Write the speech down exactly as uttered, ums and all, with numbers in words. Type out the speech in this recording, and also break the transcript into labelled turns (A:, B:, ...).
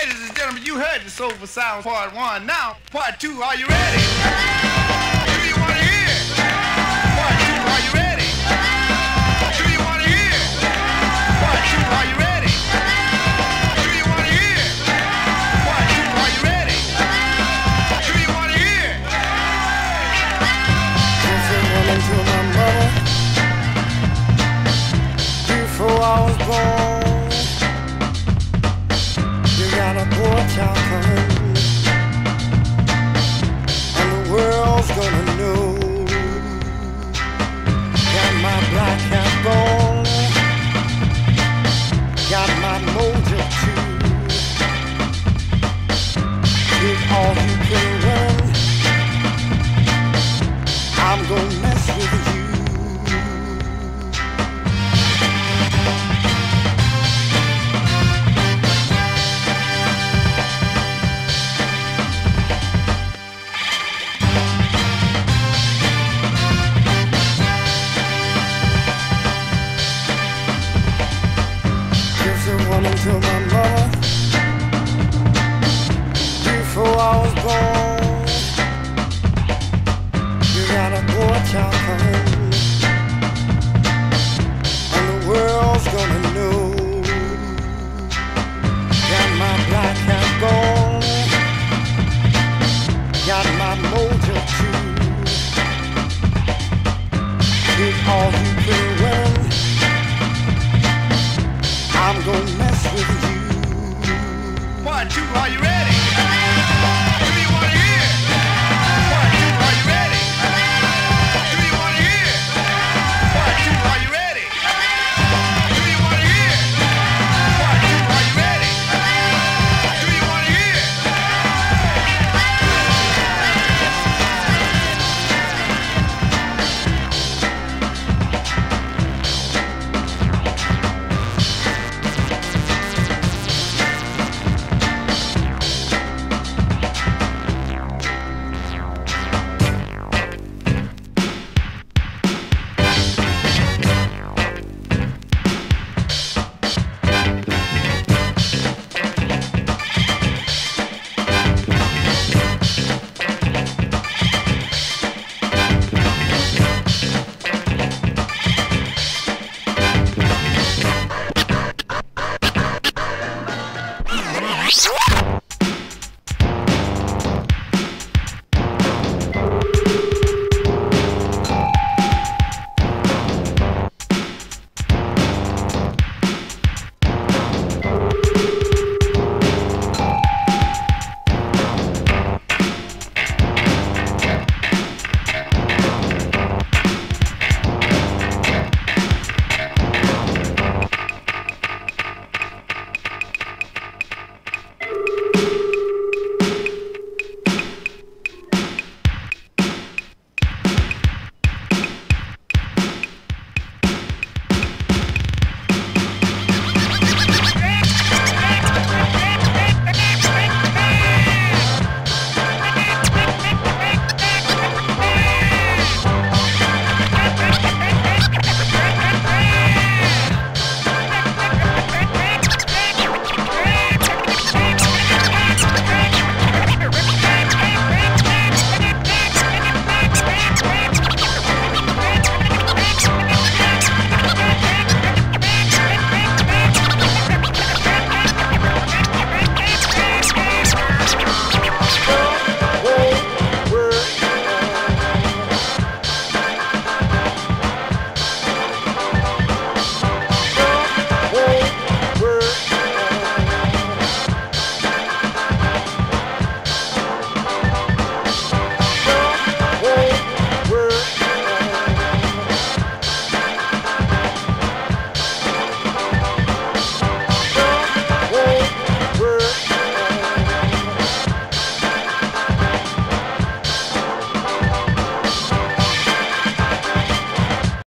A: Ladies and gentlemen, you heard the Soulful Sound Part One. Now, Part Two. Are you ready? Do you want to hear? Part Two. Are you ready? Do you want to hear? Part Two. Are you ready? Do you want to hear? Part Two. Are you ready? Do you want to hear?
B: Just a woman to my mother before I was born. You got a poor child coming, and the world's gonna know. Got my black hat gone, got my mojo too. With all you can win, I'm gonna mess with you. To my mother before I was born. You got a poor child coming, and the world's gonna know. Got my black hat gone, got my mojo too. With all you can win, I'm gonna mess with you.
A: Part Two. Are you ready?